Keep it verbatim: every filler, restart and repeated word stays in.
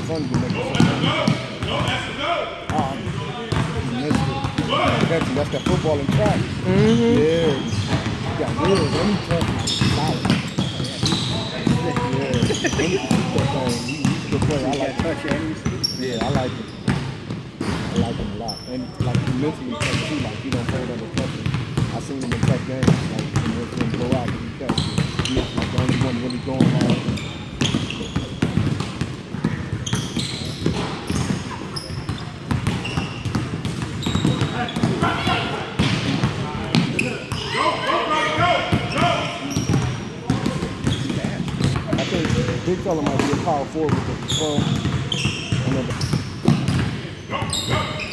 son be making some money. Um, he missed it. That's, that's that football and track. Mm-hmm. Yeah, he got wheels. Any tough, solid. Yeah, he's a good player. I like him. Yeah, I like him. I like him a lot. And like he mentally tough too. Like he don't fold under pressure. I seen him in tough games. Like he went to blow out. He kept it. He's like the only one really going hard. Big fella might be a power forward with the control.